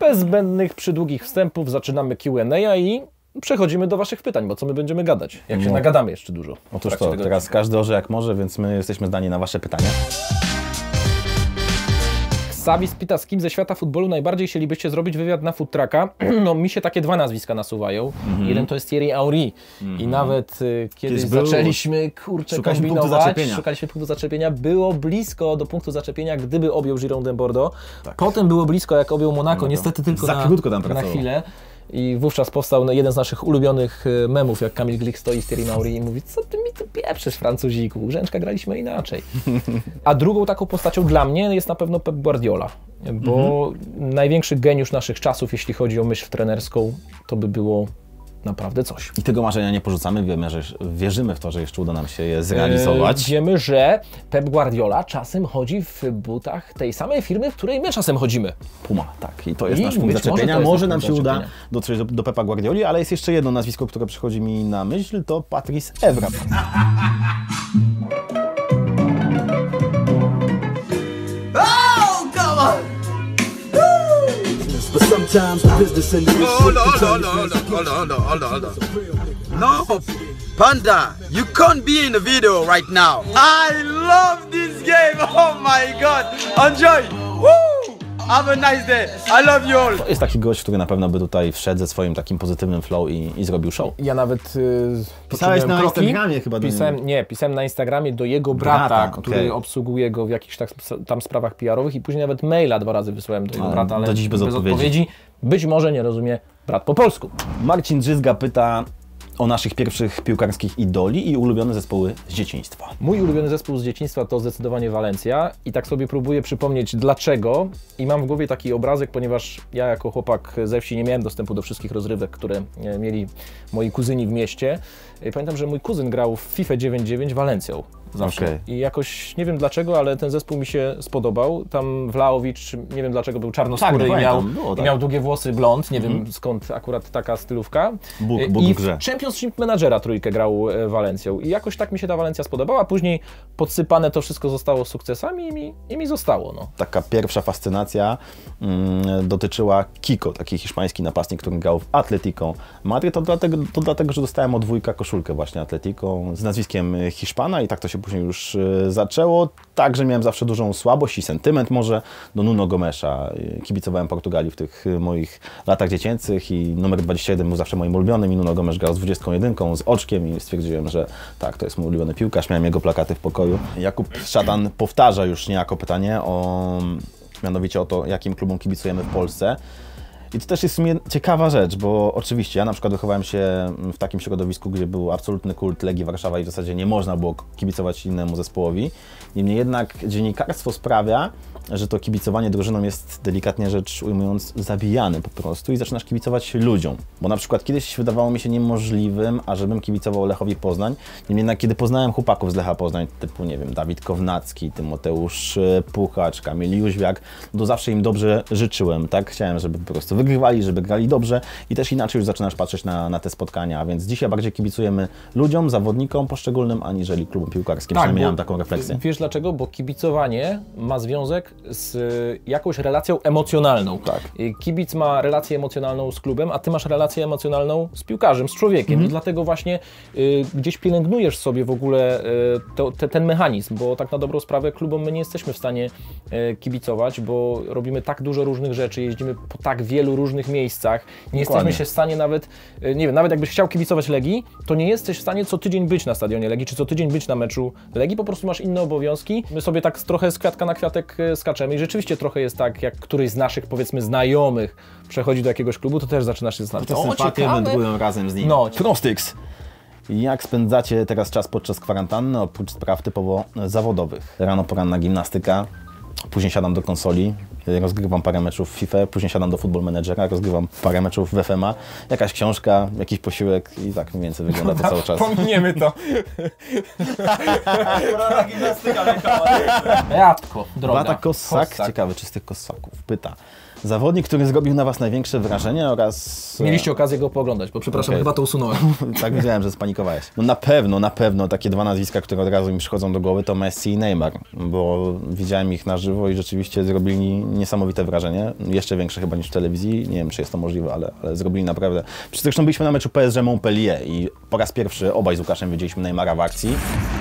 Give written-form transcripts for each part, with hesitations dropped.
bez zbędnych, przydługich wstępów zaczynamy Q&A i przechodzimy do waszych pytań, bo co my będziemy gadać, jak się nagadamy jeszcze dużo. Otóż to, teraz każdy orze jak może, więc my jesteśmy zdani na wasze pytania. Savis pyta, z kim ze świata futbolu najbardziej chcielibyście zrobić wywiad na Food Trucka. No mi się takie dwa nazwiska nasuwają. Jeden to jest Thierry Henry i nawet kiedyś zaczęliśmy, kurczę, kombinować, szukaliśmy punktu zaczepienia. Było blisko do punktu zaczepienia, gdyby objął Girondin Bordeaux. Tak. Potem było blisko, jak objął Monaco, niestety tylko na chwilę. I wówczas powstał jeden z naszych ulubionych memów, jak Kamil Glik stoi z Thierry Henry i mówi: co ty mi tu pieprzysz, Francuziku, Rzęczka graliśmy inaczej. A drugą taką postacią dla mnie jest na pewno Pep Guardiola, bo największy geniusz naszych czasów, jeśli chodzi o myśl trenerską, to by było naprawdę coś. I tego marzenia nie porzucamy, wierzymy w to, że jeszcze uda nam się je zrealizować. Wiemy, że Pep Guardiola czasem chodzi w butach tej samej firmy, w której my czasem chodzimy. Puma, tak. I to jest nasz punkt zaczepienia. Może nam się uda dotrzeć do Pepa Guardioli, ale jest jeszcze jedno nazwisko, które przychodzi mi na myśl, to Patrice Evra. But sometimes the business end of this Hold on. No, Panda, you can't be in the video right now. I love this game. Oh my God. Enjoy. Woo! Have a nice day. I love you all. To jest taki gość, który na pewno by tutaj wszedł ze swoim takim pozytywnym flow i zrobił show. Ja nawet pisałeś na Instagramie chyba do niego. Pisałem na Instagramie do jego brata, który obsługuje go w jakichś tam sprawach PR-owych i później nawet maila 2 razy wysłałem do jego brata, ale do dziś bez odpowiedzi. Być może nie rozumie brat po polsku. Marcin Drzyzga pyta o naszych pierwszych piłkarskich idoli i ulubione zespoły z dzieciństwa. Mój ulubiony zespół z dzieciństwa to zdecydowanie Valencia i tak sobie próbuję przypomnieć dlaczego i mam w głowie taki obrazek, ponieważ ja jako chłopak ze wsi nie miałem dostępu do wszystkich rozrywek, które mieli moi kuzyni w mieście. Pamiętam, że mój kuzyn grał w FIFA 99 Valencją zawsze. Okay. I jakoś nie wiem dlaczego, ale ten zespół mi się spodobał. Tam Vlahovic, nie wiem dlaczego, był czarnoskóry i miał długie włosy, blond. Nie wiem skąd akurat taka stylówka. I w Championship Managera trójkę grał Valencją. I jakoś tak mi się ta Valencja spodobała. Później podsypane to wszystko zostało sukcesami i mi zostało. No. Taka pierwsza fascynacja dotyczyła Kiko, taki hiszpański napastnik, który grał w Atletico Madryt. To dlatego, że dostałem od wujka koszulkę właśnie Atletico z nazwiskiem Hiszpana i tak to się później już zaczęło. Także miałem zawsze dużą słabość i sentyment może do Nuno Gomesza. Kibicowałem Portugalii w tych moich latach dziecięcych i numer 21 był zawsze moim ulubionym i Nuno Gomes grał z 21, z oczkiem i stwierdziłem, że tak, to jest mój ulubiony piłkarz. Miałem jego plakaty w pokoju. Jakub Szatan powtarza już niejako pytanie mianowicie o to, jakim klubom kibicujemy w Polsce. I to też jest w sumie ciekawa rzecz, bo oczywiście ja na przykład wychowałem się w takim środowisku, gdzie był absolutny kult Legii Warszawa i w zasadzie nie można było kibicować innemu zespołowi. Niemniej jednak dziennikarstwo sprawia, że to kibicowanie drużynom jest, delikatnie rzecz ujmując, zabijane po prostu i zaczynasz kibicować ludziom. Bo na przykład kiedyś wydawało mi się niemożliwym, ażebym kibicował Lechowi Poznań. Niemniej jednak kiedy poznałem chłopaków z Lecha Poznań, typu nie wiem, Dawid Kownacki, Tymoteusz Puchacz, Kamil Jóźwiak, to zawsze im dobrze życzyłem, tak? Chciałem, żeby po prostu wygrywali, żeby grali dobrze i też inaczej już zaczynasz patrzeć na te spotkania, a więc dzisiaj bardziej kibicujemy ludziom, zawodnikom poszczególnym, aniżeli klubom piłkarskim. Tak, przynajmniej miałem taką refleksję. Wiesz dlaczego? Bo kibicowanie ma związek z jakąś relacją emocjonalną. Tak. Kibic ma relację emocjonalną z klubem, a ty masz relację emocjonalną z piłkarzem, z człowiekiem. I dlatego właśnie gdzieś pielęgnujesz sobie w ogóle ten mechanizm, bo tak na dobrą sprawę klubom my nie jesteśmy w stanie kibicować, bo robimy tak dużo różnych rzeczy, jeździmy po tak wielu różnych miejscach. Nie jesteśmy się w stanie nawet, nie wiem, nawet jakbyś chciał kibicować Legii, to nie jesteś w stanie co tydzień być na stadionie Legii, czy co tydzień być na meczu Legii, po prostu masz inne obowiązki. My sobie tak trochę z kwiatka na kwiatek skaczemy i rzeczywiście trochę jest tak, jak któryś z naszych, powiedzmy, znajomych przechodzi do jakiegoś klubu, to też zaczynasz się zastanawiać. Te sympatie wędrują razem z nim. No, Prostyks. Jak spędzacie teraz czas podczas kwarantanny, oprócz spraw typowo zawodowych? Rano poranna gimnastyka, później siadam do konsoli, rozgrywam parę meczów w FIFA, później siadam do Football Managera, rozgrywam parę meczów w FMA, jakaś książka, jakiś posiłek i tak mniej więcej wygląda to cały czas. Pominiemy to. Poranna gimnastyka Jadko, droga. Beata Kossak, ciekawy czy z tych Kossaków, pyta. Zawodnik, który zrobił na Was największe wrażenie oraz... Mieliście okazję go pooglądać, bo przepraszam, chyba to usunąłem. Tak widziałem, że spanikowałeś. No na pewno takie dwa nazwiska, które od razu mi przychodzą do głowy, to Messi i Neymar, bo widziałem ich na żywo i rzeczywiście zrobili niesamowite wrażenie, jeszcze większe chyba niż w telewizji, nie wiem czy jest to możliwe, ale zrobili naprawdę. Zresztą byliśmy na meczu PSG Montpellier i po raz pierwszy obaj z Łukaszem widzieliśmy Neymara w akcji.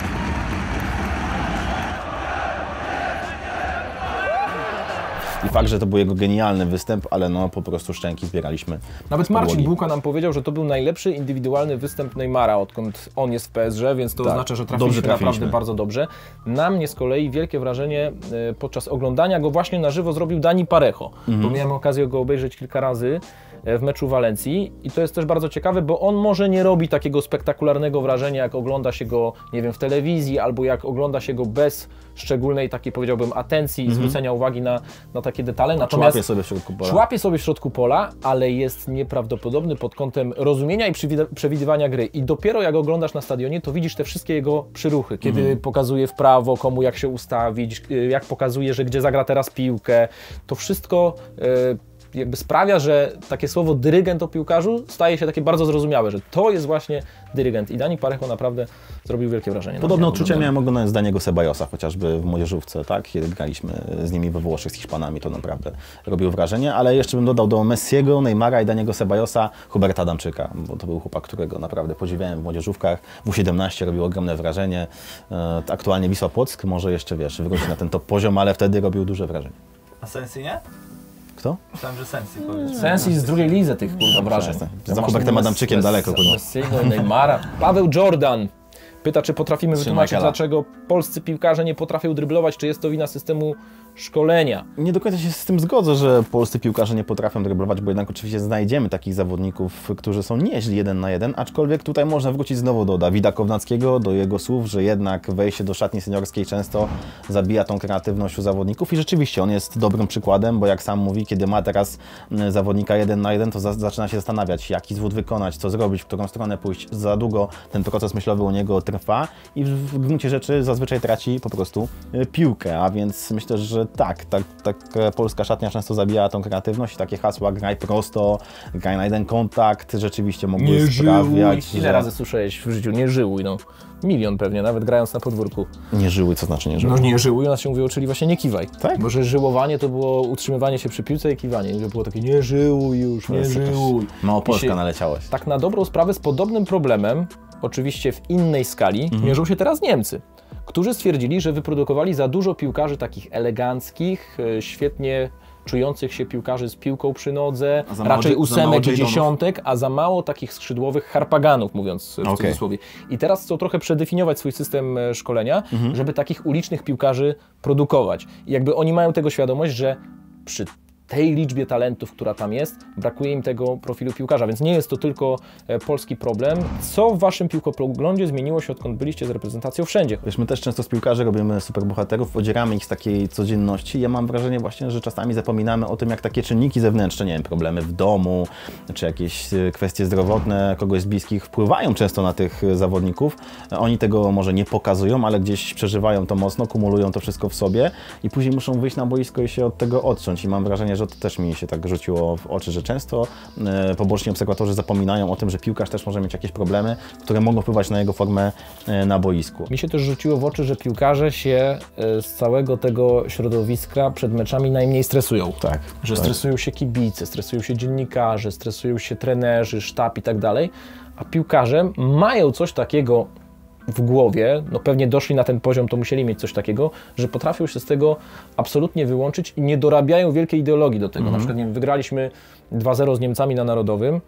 I fakt, że to był jego genialny występ, ale no po prostu szczęki zbieraliśmy. Nawet Marcin Bułka nam powiedział, że to był najlepszy indywidualny występ Neymara, odkąd on jest w PSG, więc to oznacza, że trafiliśmy naprawdę bardzo dobrze. Na mnie z kolei wielkie wrażenie podczas oglądania go właśnie na żywo zrobił Dani Parejo, bo miałem okazję go obejrzeć kilka razy w meczu Walencji i to jest też bardzo ciekawe, bo on może nie robi takiego spektakularnego wrażenia, jak ogląda się go, nie wiem, w telewizji, albo jak ogląda się go bez szczególnej takiej, powiedziałbym, atencji i zwrócenia uwagi na takie detale. Natomiast człapie sobie w środku pola. Człapie sobie w środku pola, ale jest nieprawdopodobny pod kątem rozumienia i przewidywania gry. I dopiero jak oglądasz na stadionie, to widzisz te wszystkie jego przyruchy, kiedy pokazuje w prawo, komu jak się ustawić, jak pokazuje, że gdzie zagra teraz piłkę. To wszystko jakby sprawia, że takie słowo dyrygent o piłkarzu staje się takie bardzo zrozumiałe, że to jest właśnie dyrygent. I Dani Parejo naprawdę zrobił wielkie wrażenie. Podobne odczucia miałem oglądając Daniego Ceballosa, chociażby w młodzieżówce, tak? Kiedy graliśmy z nimi we Włoszech, z Hiszpanami, to naprawdę robił wrażenie, ale jeszcze bym dodał do Messiego, Neymara i Daniego Ceballosa Huberta Adamczyka, bo to był chłopak, którego naprawdę podziwiałem w młodzieżówkach. W U17 robił ogromne wrażenie. Aktualnie Wisła Płock może jeszcze, wiesz, wrócić na ten top poziom, ale wtedy robił duże wrażenie. A Sensi nie? Kto? Myślałem, że Sensi powiedział. Sensi z drugiej lidze tych kurwa wrażeń. Za Hubertem Adamczykiem daleko. Messiego, Neymara. Paweł Jordan pyta, czy potrafimy wytłumaczyć, dlaczego polscy piłkarze nie potrafią dryblować, czy jest to wina systemu szkolenia. Nie do końca się z tym zgodzę, że polscy piłkarze nie potrafią dryblować, bo jednak oczywiście znajdziemy takich zawodników, którzy są nieźli 1 na 1, aczkolwiek tutaj można wrócić znowu do Dawida Kownackiego, do jego słów, że jednak wejście do szatni seniorskiej często zabija tą kreatywność u zawodników i rzeczywiście on jest dobrym przykładem, bo jak sam mówi, kiedy ma teraz zawodnika 1 na 1, to zaczyna się zastanawiać, jaki zwód wykonać, co zrobić, w którą stronę pójść. Za długo ten proces myślowy u niego trwa i w gruncie rzeczy zazwyczaj traci po prostu piłkę, a więc myślę, że tak, polska szatnia często zabija tą kreatywność i takie hasła graj prosto, graj na jeden kontakt, rzeczywiście mogły sprawiać, Ile razy słyszałeś w życiu nie żyłuj, no. Milion pewnie, nawet grając na podwórku. Nie żyłuj, co znaczy nie żyłuj? No nie żyłuj, u nas się mówiło, czyli właśnie nie kiwaj. Tak? Bo że żyłowanie to było utrzymywanie się przy piłce i kiwanie. I było takie nie żyłuj już, nie żyłuj. Małopolska naleciałaś. Tak na dobrą sprawę z podobnym problemem, oczywiście w innej skali, mierzą się teraz Niemcy, którzy stwierdzili, że wyprodukowali za dużo piłkarzy takich eleganckich, świetnie czujących się piłkarzy z piłką przy nodze, raczej 8 i 10, a za mało takich skrzydłowych harpaganów, mówiąc w cudzysłowie. I teraz chcą trochę przedefiniować swój system szkolenia, żeby takich ulicznych piłkarzy produkować. I jakby oni mają tego świadomość, że przy tej liczbie talentów, która tam jest, brakuje im tego profilu piłkarza, więc nie jest to tylko polski problem. Co w waszym piłkopoglądzie zmieniło się, odkąd byliście z reprezentacją wszędzie? Wiesz, my też często z piłkarzy robimy superbohaterów, odzieramy ich z takiej codzienności. Ja mam wrażenie właśnie, że czasami zapominamy o tym, jak takie czynniki zewnętrzne, nie wiem, problemy w domu, czy jakieś kwestie zdrowotne kogoś z bliskich wpływają często na tych zawodników. Oni tego może nie pokazują, ale gdzieś przeżywają to mocno, kumulują to wszystko w sobie i później muszą wyjść na boisko i się od tego odciąć. I mam wrażenie, że to też mi się tak rzuciło w oczy, że często poboczni obserwatorzy zapominają o tym, że piłkarz też może mieć jakieś problemy, które mogą wpływać na jego formę na boisku. Mi się też rzuciło w oczy, że piłkarze się z całego tego środowiska przed meczami najmniej stresują. Tak. Że stresują się kibice, stresują się dziennikarze, stresują się trenerzy, sztab i tak dalej, a piłkarze mają coś takiego w głowie, no pewnie doszli na ten poziom, to musieli mieć coś takiego, że potrafią się z tego absolutnie wyłączyć i nie dorabiają wielkiej ideologii do tego. Na przykład nie wiem, wygraliśmy 2-0 z Niemcami na Narodowym,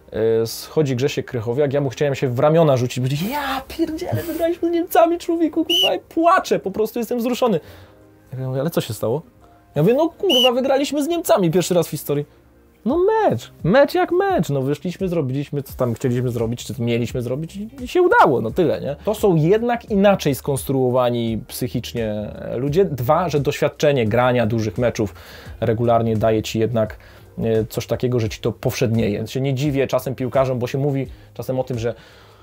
schodzi Grzesiek Krychowiak, ja mu chciałem się w ramiona rzucić, powiedzieć, ja pierdzielę, wygraliśmy z Niemcami, człowieku, kurwa, i płaczę, po prostu jestem wzruszony. Ja mówię, ale co się stało? Ja mówię, no kurwa, wygraliśmy z Niemcami pierwszy raz w historii. No mecz jak mecz, no wyszliśmy, zrobiliśmy, co tam chcieliśmy zrobić, czy mieliśmy zrobić i się udało, no tyle, nie? To są jednak inaczej skonstruowani psychicznie ludzie. Dwa, że doświadczenie grania dużych meczów regularnie daje ci jednak coś takiego, że ci to powszednieje. Ja się nie dziwię czasem piłkarzom, bo się mówi czasem o tym, że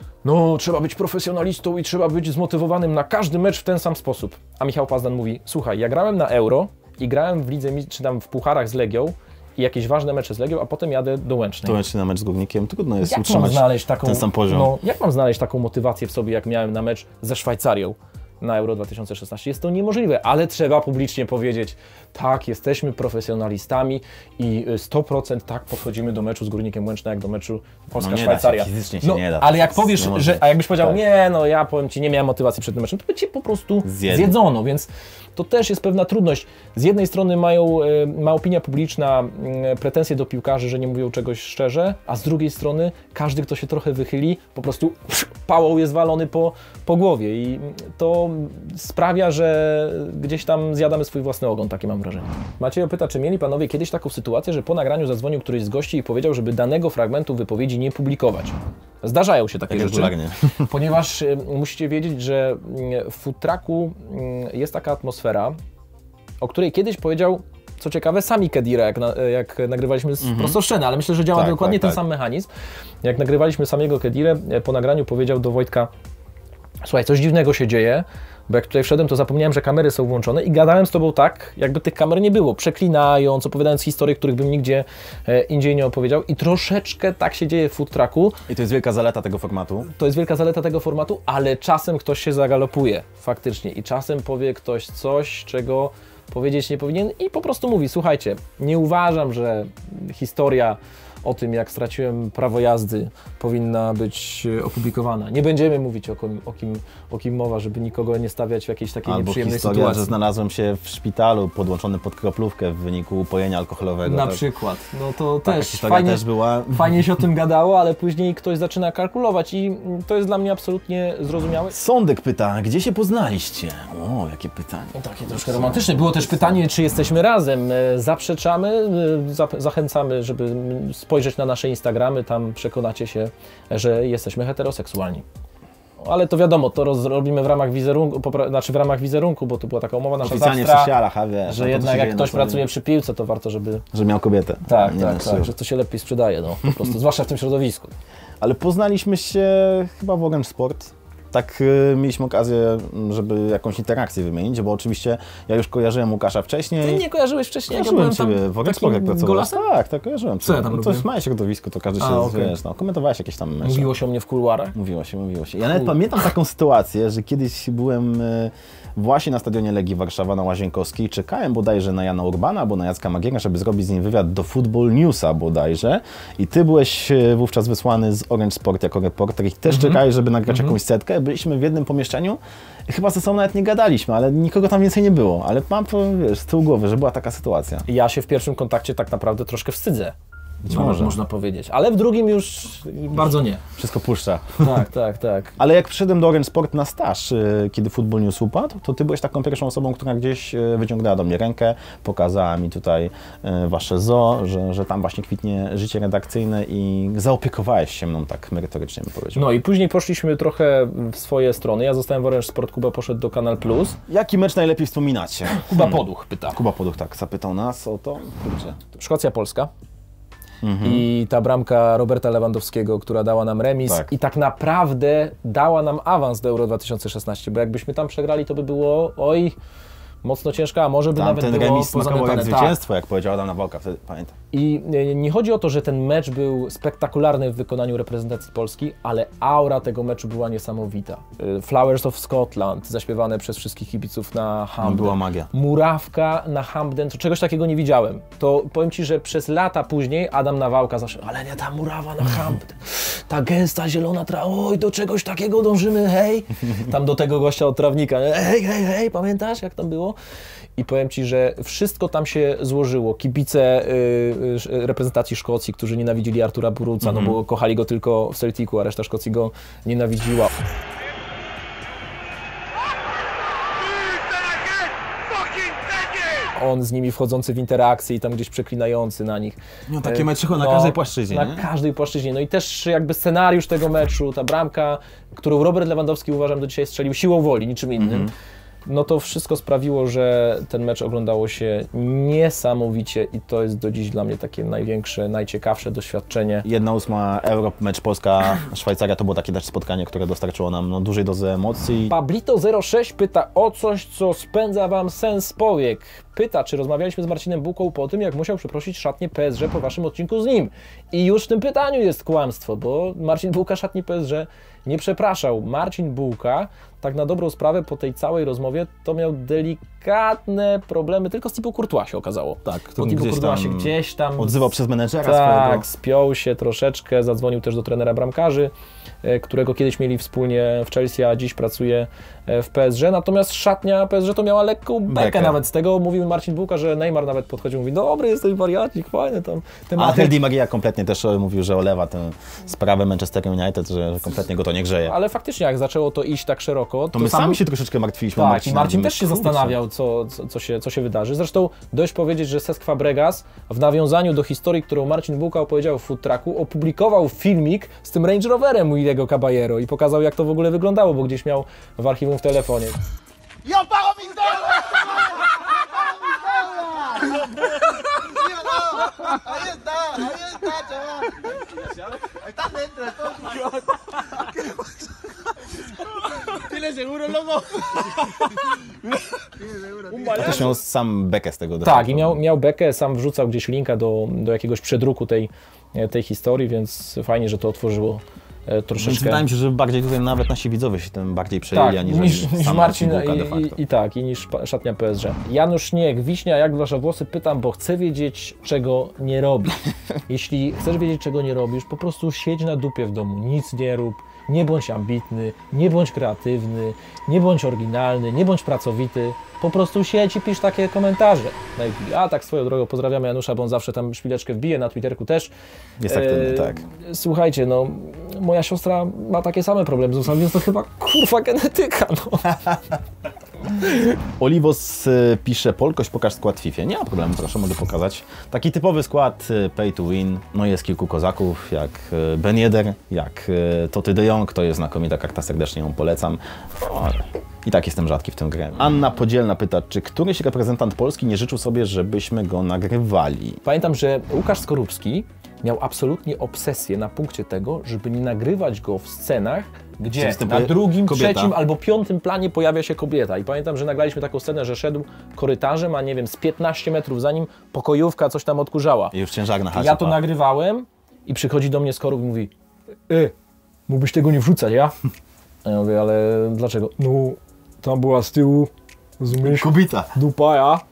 no trzeba być profesjonalistą i trzeba być zmotywowanym na każdy mecz w ten sam sposób. A Michał Pazdan mówi, słuchaj, ja grałem na Euro i grałem w lidze, czy tam w pucharach z Legią, i jakieś ważne mecze z Legią, a potem jadę do Łęcznej. To Łęczny na mecz z Górnikiem, trudno jest Jak utrzymać mam znaleźć taką, ten sam poziom. No, jak mam znaleźć taką motywację w sobie, jak miałem na mecz ze Szwajcarią na Euro 2016? Jest to niemożliwe, ale trzeba publicznie powiedzieć, tak, jesteśmy profesjonalistami i 100% tak podchodzimy do meczu z Górnikiem Łęczna, jak do meczu Polska-Szwajcaria. Fizycznie się nie da. Ale jak powiesz, a jakbyś powiedział, tak. nie, no ja powiem Ci, nie miałem motywacji przed tym meczem, to by Cię po prostu zjedzono, więc to też jest pewna trudność. Z jednej strony ma opinia publiczna pretensje do piłkarzy, że nie mówią czegoś szczerze, a z drugiej strony każdy, kto się trochę wychyli, po prostu pałą jest walony po głowie i to sprawia, że gdzieś tam zjadamy swój własny ogon, takie mam wrażenie. Maciej pyta, czy mieli panowie kiedyś taką sytuację, że po nagraniu zadzwonił któryś z gości i powiedział, żeby danego fragmentu wypowiedzi nie publikować? Zdarzają się takie rzeczy, ponieważ musicie wiedzieć, że w food trucku jest taka atmosfera, o której kiedyś powiedział, co ciekawe, sami Kedira, jak nagrywaliśmy z Prostoszczeny, ale myślę, że działa dokładnie ten sam mechanizm. Jak nagrywaliśmy samego Kedirę, po nagraniu powiedział do Wojtka, słuchaj, coś dziwnego się dzieje, bo jak tutaj wszedłem, to zapomniałem, że kamery są włączone i gadałem z tobą tak, jakby tych kamer nie było, przeklinając, opowiadając historie, których bym nigdzie indziej nie opowiedział i troszeczkę tak się dzieje w food trucku. I to jest wielka zaleta tego formatu. To jest wielka zaleta tego formatu, ale czasem ktoś się zagalopuje, faktycznie, i czasem powie ktoś coś, czego powiedzieć nie powinien i po prostu mówi, słuchajcie, nie uważam, że historia o tym, jak straciłem prawo jazdy, powinna być opublikowana. Nie będziemy mówić o kim mowa, żeby nikogo nie stawiać w jakiejś takiej nieprzyjemnej sytuacji. Albo że znalazłem się w szpitalu podłączony pod kroplówkę w wyniku upojenia alkoholowego. Na przykład. No to też fajnie, też była. Fajnie się o tym gadało, ale później ktoś zaczyna kalkulować i to jest dla mnie absolutnie zrozumiałe. Sądek pyta, gdzie się poznaliście? O, jakie pytanie. Takie troszkę romantyczne. Było też pytanie, czy jesteśmy razem. Zaprzeczamy, zachęcamy, żeby spojrzeć na nasze Instagramy, tam przekonacie się, że jesteśmy heteroseksualni. Ale to wiadomo, to robimy w ramach wizerunku, bo to była taka umowa nasza oficjalnie w socialach, a wiesz, że jednak jak ktoś pracuje przy piłce, to warto, żeby miał kobietę. Tak, że to się lepiej sprzedaje, no, po prostu, zwłaszcza w tym środowisku. Ale poznaliśmy się chyba w Orange Sport. Tak mieliśmy okazję, żeby jakąś interakcję wymienić, bo oczywiście ja już kojarzyłem Łukasza wcześniej. Ty nie kojarzyłeś wcześniej, jak ja byłem Ciebie w Orange Sport, jak pracowałeś. Tak, kojarzyłem. Co ja tam robię? To jest małe środowisko, to każdy się, wiesz, komentowałeś jakieś tam mecze. Mówiło się o mnie w kuluarach. Mówiło się. Ja nawet pamiętam taką sytuację, że kiedyś byłem właśnie na stadionie Legii Warszawa na Łazienkowskiej, czekałem bodajże na Jana Urbana albo na Jacka Magiera, żeby zrobić z nim wywiad do Football Newsa bodajże i Ty byłeś wówczas wysłany z Orange Sport jako reporter i też czekałeś, żeby nagrać jakąś setkę. Byliśmy w jednym pomieszczeniu, chyba ze sobą nawet nie gadaliśmy, ale nikogo tam więcej nie było, ale mam to, wiesz, z tyłu głowy, że była taka sytuacja. Ja się w pierwszym kontakcie tak naprawdę troszkę wstydzę. Może. Można powiedzieć, ale w drugim już bardzo nie. Wszystko puszcza. Tak. Ale jak przyszedłem do Orange Sport na staż, kiedy Football News upadł, to Ty byłeś taką pierwszą osobą, która gdzieś wyciągnęła do mnie rękę, pokazała mi tutaj Wasze zoo, że tam właśnie kwitnie życie redakcyjne i zaopiekowałeś się mną tak merytorycznie, bym powiedział. No i później poszliśmy trochę w swoje strony. Ja zostałem w Orange Sport, Kuba poszedł do Kanal Plus. Jaki mecz najlepiej wspominacie? Kuba Poduch pyta. Kuba Poduch tak zapytał nas o to. Szkocja-Polska. I ta bramka Roberta Lewandowskiego, która dała nam remis i tak naprawdę dała nam awans do Euro 2016, bo jakbyśmy tam przegrali, to by było mocno ciężka, a może by tam nawet ten było remis smakował jak zwycięstwo, tak. jak powiedział Adam Nawałka, wtedy pamiętam. I nie chodzi o to, że ten mecz był spektakularny w wykonaniu reprezentacji Polski, ale aura tego meczu była niesamowita. Flowers of Scotland, zaśpiewane przez wszystkich kibiców na Hampden. Była magia. Murawka na Hampden, to czegoś takiego nie widziałem. To powiem Ci, że przez lata później Adam Nawałka zawsze, ale nie ta murawa na Hampden, ta gęsta zielona trawa, oj, do czegoś takiego dążymy, hej. Tam do tego gościa od trawnika, hej, pamiętasz jak tam było? I powiem Ci, że wszystko tam się złożyło. Kibice reprezentacji Szkocji, którzy nienawidzili Artura Boruca, no bo kochali go tylko w Celticu, a reszta Szkocji go nienawidziła. On z nimi wchodzący w interakcję i tam gdzieś przeklinający na nich. No takie mecze na każdej płaszczyźnie, Na każdej płaszczyźnie. No i też jakby scenariusz tego meczu, ta bramka, którą Robert Lewandowski uważam do dzisiaj strzelił siłą woli, niczym innym. no to wszystko sprawiło, że ten mecz oglądało się niesamowicie i to jest do dziś dla mnie takie największe, najciekawsze doświadczenie. 1/8 Euro, mecz Polska-Szwajcaria to było takie też spotkanie, które dostarczyło nam dużej dozy emocji. Pablito06 pyta o coś, co spędza Wam sens powiek. Pyta, czy rozmawialiśmy z Marcinem Bułką po tym, jak musiał przeprosić szatnię PSG po Waszym odcinku z nim. I już w tym pytaniu jest kłamstwo, bo Marcin Bułka szatni PSG nie przepraszał. Marcin Bułka, tak na dobrą sprawę, po tej całej rozmowie, to miał delikatne problemy, tylko z Thibaut Courtois się okazało. Tak, bo Thibaut Courtois się gdzieś tam odzywał przez menedżera tak, swojego. spiął się troszeczkę, zadzwonił też do trenera bramkarzy, którego kiedyś mieli wspólnie w Chelsea, a dziś pracuje w PSG. Natomiast szatnia PSG to miała lekką bekę nawet z tego. Mówił Marcin Bułka, że Neymar nawet podchodził, mówi, dobry jesteś wariacik, fajny tam. A Di Maria kompletnie też mówił, że olewa tę sprawę Manchester United, że kompletnie go to nie grzeje. Ale faktycznie jak zaczęło to iść tak szeroko, to my sami się troszeczkę martwiliśmy. Tak, i Marcin też się zastanawiał, co się wydarzy. Zresztą dość powiedzieć, że Cesc Fabregas w nawiązaniu do historii, którą Marcin Bułka opowiedział w Food Trucku, opublikował filmik z tym Range Roverem Williego Caballero i pokazał, jak to w ogóle wyglądało, bo gdzieś miał w archiwum w telefonie. ¡Yo pago mis deudas! Ahí está, chaval. Están dentro de todo. ¿Tienes seguro, loco? Ja też miał sam bekę z tego. Tak, i miał bekę, sam wrzucał gdzieś linka do jakiegoś przedruku tej historii, więc fajnie, że to otworzyło troszeczkę. Więc wydaje mi się, że bardziej tutaj nawet nasi widzowie się tym bardziej przejęli, tak, niż Marcin Bułka de facto. i niż szatnia PSG. Janusz Śnieg, Wiśnia, jak wasze włosy? Pytam, bo chcę wiedzieć, czego nie robisz. Jeśli chcesz wiedzieć, czego nie robisz, po prostu siedź na dupie w domu, nic nie rób, nie bądź ambitny, nie bądź kreatywny, nie bądź oryginalny, nie bądź pracowity. Po prostu siedź i pisz takie komentarze. A tak swoją drogą pozdrawiamy Janusza, bo on zawsze tam szpileczkę wbije, na Twitterku też. Jest aktywny, tak. Słuchajcie, no moja siostra ma takie same problemy z usami, więc to chyba kurwa genetyka, no. Oliwos pisze, Polkoś, pokaż skład w FIFA. Nie ma problemu, proszę, mogę pokazać. Taki typowy skład pay to win. No jest kilku kozaków, jak Ben Yedder, jak Toty de Jong, to jest znakomita karta, serdecznie ją polecam. I tak jestem rzadki w tym grę. Anna Podzielna pyta, czy któryś reprezentant Polski nie życzył sobie, żebyśmy go nagrywali? Pamiętam, że Łukasz Skorupski miał absolutnie obsesję na punkcie tego, żeby nie nagrywać go w scenach, gdzie na drugim, trzecim albo piątym planie pojawia się kobieta. I pamiętam, że nagraliśmy taką scenę, że szedł korytarzem, a nie wiem, z 15 metrów za nim pokojówka coś tam odkurzała. I już ciężarna chacie. Ja to nagrywałem i przychodzi do mnie Skorup i mówi, mógłbyś tego nie wrzucać, ja? A ja mówię, ale dlaczego? No, tam była z tyłu, rozumiesz? Kobieta. Dupa, ja.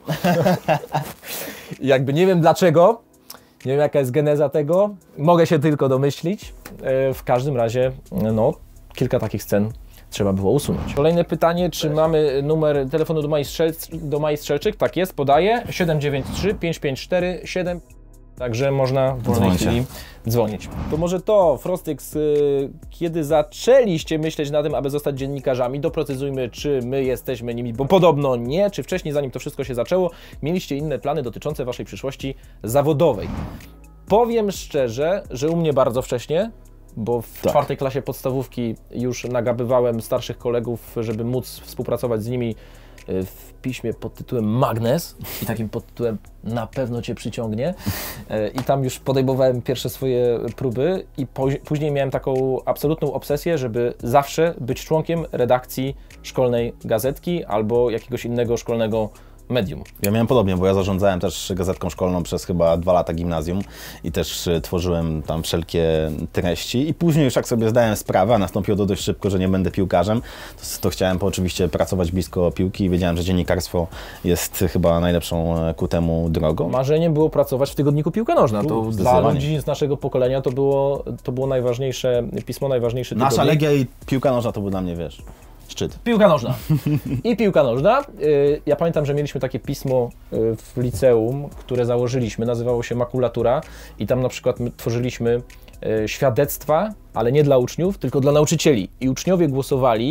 Jakby nie wiem dlaczego, nie wiem jaka jest geneza tego, mogę się tylko domyślić. W każdym razie, no, kilka takich scen trzeba było usunąć. Kolejne pytanie, czy mamy numer telefonu do Mai Strzelczyk? Tak jest, podaję. 793 554 7. Także można w wolnej chwili dzwonić. To może to, Frostyx, kiedy zaczęliście myśleć na tym, aby zostać dziennikarzami, doprecyzujmy, czy my jesteśmy nimi, bo podobno nie, czy wcześniej, zanim to wszystko się zaczęło, mieliście inne plany dotyczące waszej przyszłości zawodowej. Powiem szczerze, że u mnie bardzo wcześnie, bo w czwartej klasie podstawówki już nagabywałem starszych kolegów, żeby móc współpracować z nimi w piśmie pod tytułem Magnes i takim pod tytułem Na pewno Cię przyciągnie. I tam już podejmowałem pierwsze swoje próby i później miałem taką absolutną obsesję, żeby zawsze być członkiem redakcji szkolnej gazetki albo jakiegoś innego szkolnego medium. Ja miałem podobnie, bo ja zarządzałem też gazetką szkolną przez chyba 2 lata gimnazjum i też tworzyłem tam wszelkie treści i później już jak sobie zdałem sprawę, a nastąpiło to dość szybko, że nie będę piłkarzem, to chciałem oczywiście pracować blisko piłki i wiedziałem, że dziennikarstwo jest chyba najlepszą ku temu drogą. Marzeniem było pracować w tygodniku Piłka Nożna. To dla ludzi z naszego pokolenia to było najważniejsze pismo, najważniejszy tygodnik. Nasza Legia i Piłka Nożna to był dla mnie, wiesz, szczyt. Piłka nożna. I piłka nożna. Ja pamiętam, że mieliśmy takie pismo w liceum, które założyliśmy, nazywało się Makulatura i tam na przykład my tworzyliśmy świadectwa, ale nie dla uczniów, tylko dla nauczycieli. I uczniowie głosowali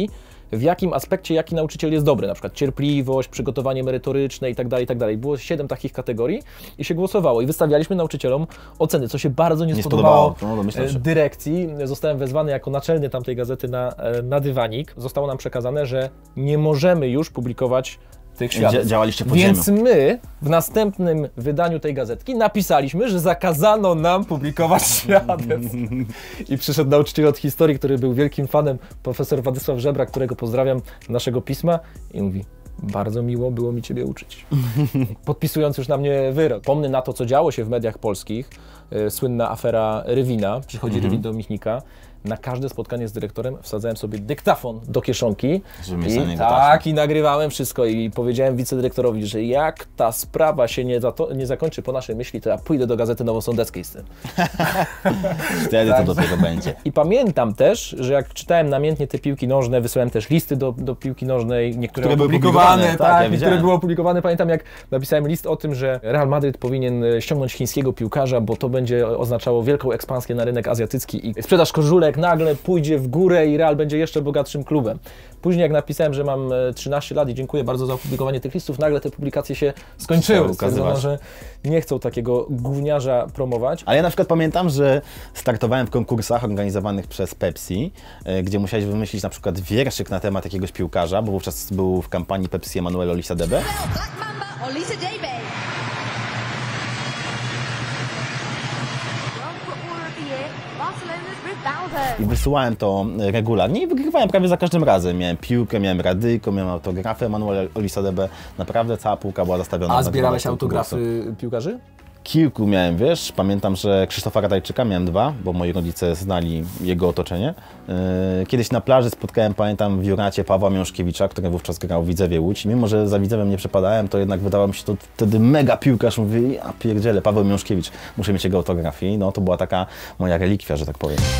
w jakim aspekcie jaki nauczyciel jest dobry, na przykład cierpliwość, przygotowanie merytoryczne i tak dalej. Było 7 takich kategorii i się głosowało i wystawialiśmy nauczycielom oceny, co się bardzo nie spodobało dyrekcji. Zostałem wezwany jako naczelny tamtej gazety na dywanik. Zostało nam przekazane, że nie możemy już publikować tych świadectw. Działaliście pod Więc ziemią. my w następnym wydaniu tej gazetki napisaliśmy, że zakazano nam publikować świadectw. I przyszedł nauczyciel od historii, który był wielkim fanem, profesor Władysław Żebra, którego pozdrawiam, naszego pisma i mówi: bardzo miło było mi Ciebie uczyć. Podpisując już na mnie wyrok. Pomny na to, co działo się w mediach polskich, słynna afera Rywina, przychodzi Rywin do Michnika. Na każde spotkanie z dyrektorem wsadzałem sobie dyktafon do kieszonki i nagrywałem wszystko i powiedziałem wicedyrektorowi, że jak ta sprawa się nie zakończy po naszej myśli, to ja pójdę do Gazety Nowosądeckiej z tym. Wtedy to dopiero będzie. I pamiętam też, że jak czytałem namiętnie te piłki nożne, wysłałem też listy do piłki nożnej, niektóre były opublikowane, niektóre były opublikowane. Pamiętam, jak napisałem list o tym, że Real Madryt powinien ściągnąć chińskiego piłkarza, bo to będzie oznaczało wielką ekspansję na rynek azjatycki i sprzedaż koszulek nagle pójdzie w górę i Real będzie jeszcze bogatszym klubem. Później jak napisałem, że mam 13 lat i dziękuję bardzo za opublikowanie tych listów, nagle te publikacje się skończyły. Stwierdzono, że nie chcą takiego gówniarza promować. Ale ja na przykład pamiętam, że startowałem w konkursach organizowanych przez Pepsi, gdzie musiałeś wymyślić na przykład wierszyk na temat jakiegoś piłkarza, bo wówczas był w kampanii Pepsi Emanuel Olisadebe. I wysyłałem to regularnie i wygrywałem prawie za każdym razem. Miałem piłkę, miałem radyjko, miałem autografy Emanuel Olisadebe. Naprawdę cała półka była zastawiona. A zbierałeś autografy piłkarzy? Kilku miałem, wiesz, pamiętam, że Krzysztofa Ratajczyka miałem 2, bo moi rodzice znali jego otoczenie. Kiedyś na plaży spotkałem, pamiętam, w Juracie Pawła Miążkiewicza, który wówczas grał w Widzewie Łódź. Mimo że za Widzewem nie przepadałem, to jednak wydawało mi się to wtedy mega piłkarz. Mówię, ja pierdzielę, Paweł Miążkiewicz, muszę mieć jego autograf. I no, to była taka moja relikwia, że tak powiem.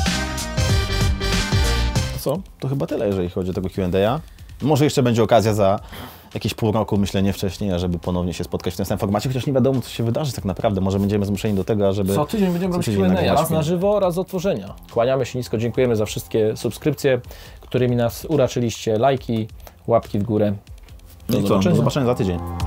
Co? To chyba tyle, jeżeli chodzi o tego Q&A. Może jeszcze będzie okazja za jakieś pół roku, myślę, nie wcześniej, ażeby ponownie się spotkać w tym samym formacie, chociaż nie wiadomo, co się wydarzy tak naprawdę. Może będziemy zmuszeni do tego, ażeby... Co tydzień będziemy robić Q&A, raz na żywo, raz z otworzenia. Kłaniamy się nisko, dziękujemy za wszystkie subskrypcje, którymi nas uraczyliście, lajki, łapki w górę. No i co? Do zobaczenia za tydzień.